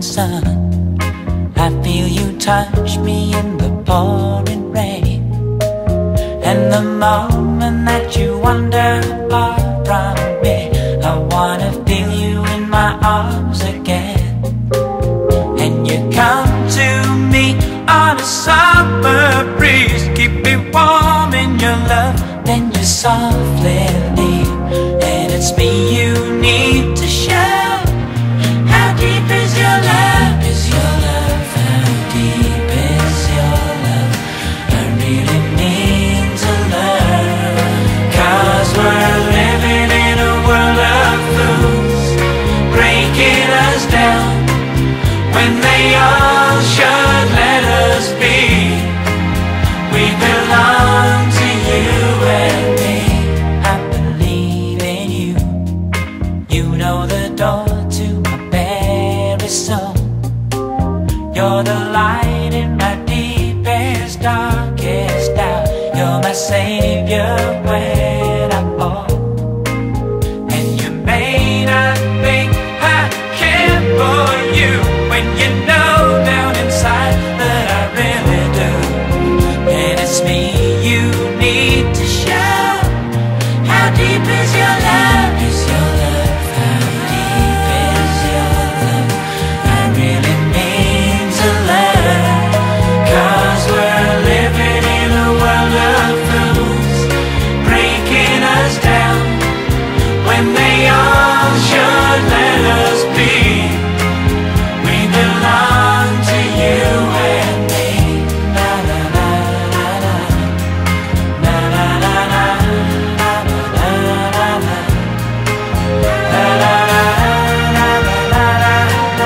sun. I feel you touch me in the pouring rain, and the moment that you wander far from me, I wanna feel you in my arms again. And you come to me on a summer breeze, keep me warm in your love, then you softly leave. And it's me you need to show. How deep is your love? Is your love? How deep is your love? I really need to learn. 'Cause we're living in a world of fools, breaking us down when they all should let us be. We belong to you and me. I believe in you. You know the door to my very soul. You're the light in my deepest, darkest doubt. You're my savior when I fall. And you may not think I care for you, when you know down inside that I really do. And it's me you need to show. How deep is your love? Is your love? How deep is your love? I really need to learn. 'Cause we're living in a world of fools, breaking us down when they all should let us be. We belong to you and me. Na na na na na, na na na na, na na na na, na na na na, na na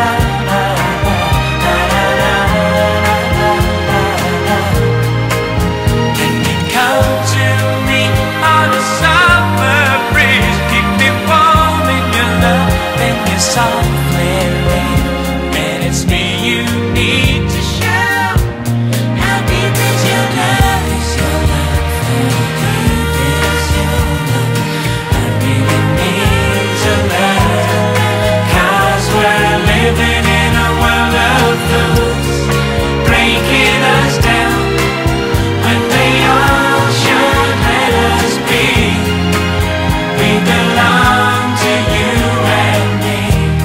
na. Can you come to me on a summer breeze, keep me warm in your love, then you softly leave. And it's me you need to show. How deep is your love? Is your love? How deep is your love? I really need to learn. 'Cause we're living in a world of fools, breaking us down when they all should let us be. We belong to you and me.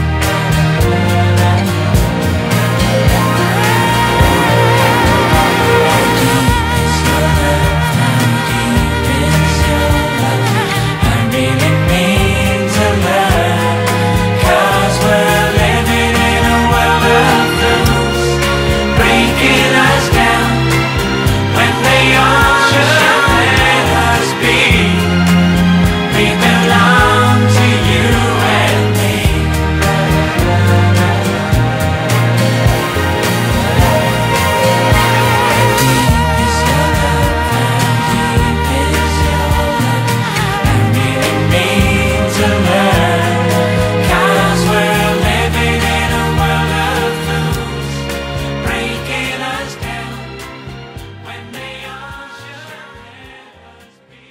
How deep is your love? How deep is your love? I really need to learn. 'Cause we're living in a world of fools, breaking us down when they all should let us be. We belong to you and me. How deep is your love? How deep is your love? I really need to learn. 'Cause we're living in a world of fools, breaking us down when they all should let us be.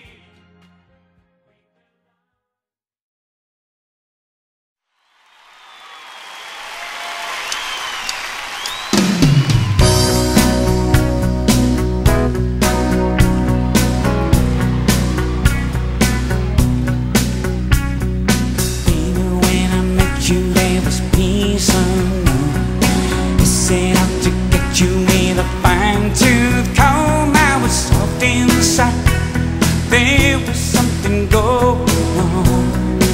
Baby, when I met you, there was peace unknown. They set out to get you with a fine-tooth comb. I was soft inside. There was something going on.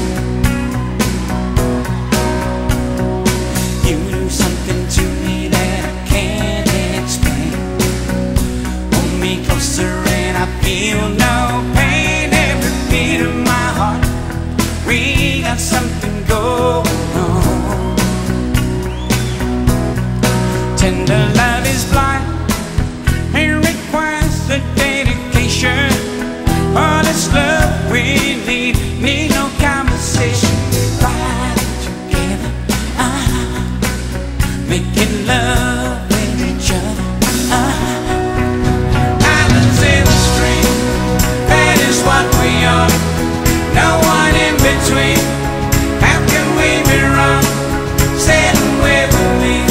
You do something to me that I can't explain. Hold me closer and I feel no pain. Every beat of my heart, we got something going on. Tender love is blind, it requires a dedication. All this love we need no conversation. Right together, making love with each other. Islands in the stream, that is what we are. No one in between. How can we be wrong? Sailing with me.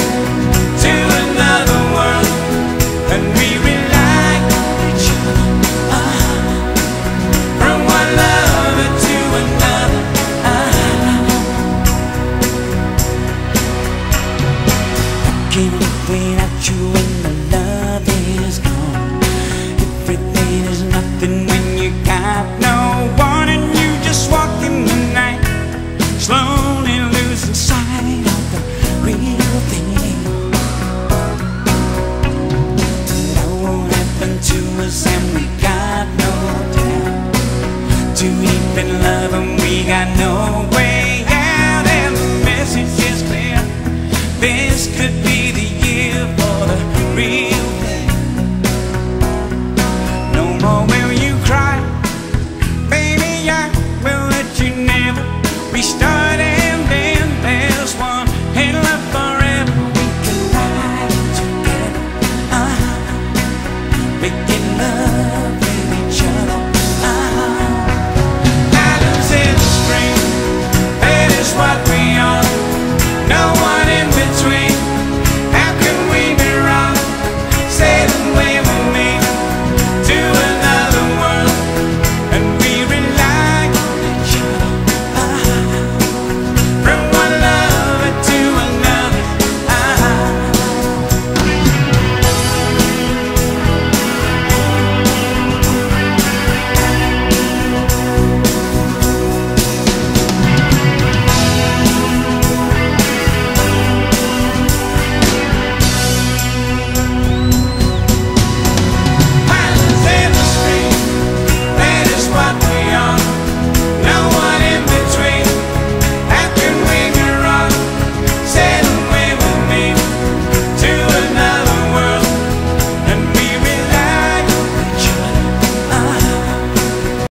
young.